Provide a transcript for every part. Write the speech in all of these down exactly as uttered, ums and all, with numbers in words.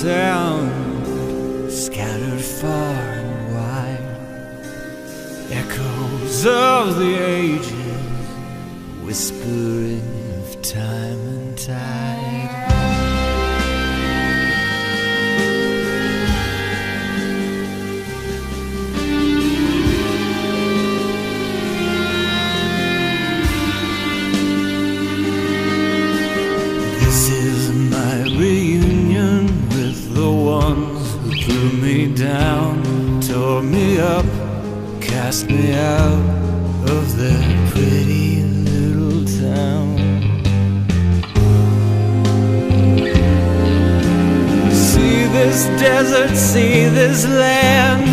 sound scattered far and wide, echoes of the ages whispering of time and tide. This is my reunion with the ones who threw me down, tore me up, cast me out of their pretty little town. See this desert, see this land,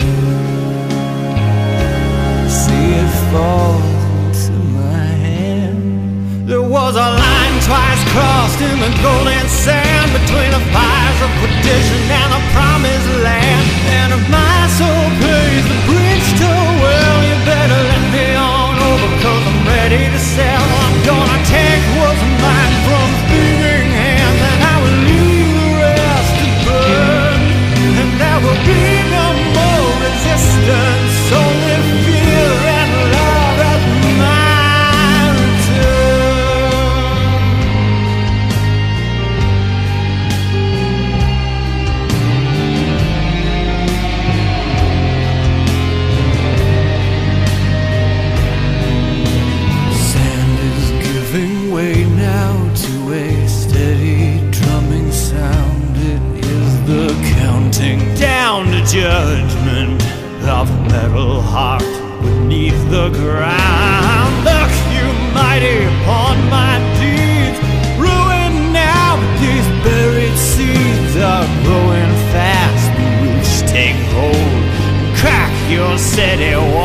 see it fall into my hand. There was a line twice crossed in the golden sand between the fires of perdition and the promised land. And if my soul pays the bridge too well, you better let me on over, cause I'm ready to sell. I'm gonna take what's mine from thieving hands, and I will leave the rest to burn. And there will be no more resistance, only fear and love at my return. Sand is giving way now to a steady drumming sound. It is the counting down to judgment of a metal heart beneath the ground. Look, you mighty, upon my deeds, ruined now, but these buried seeds are growing fast. The roots take hold, crack your city wall.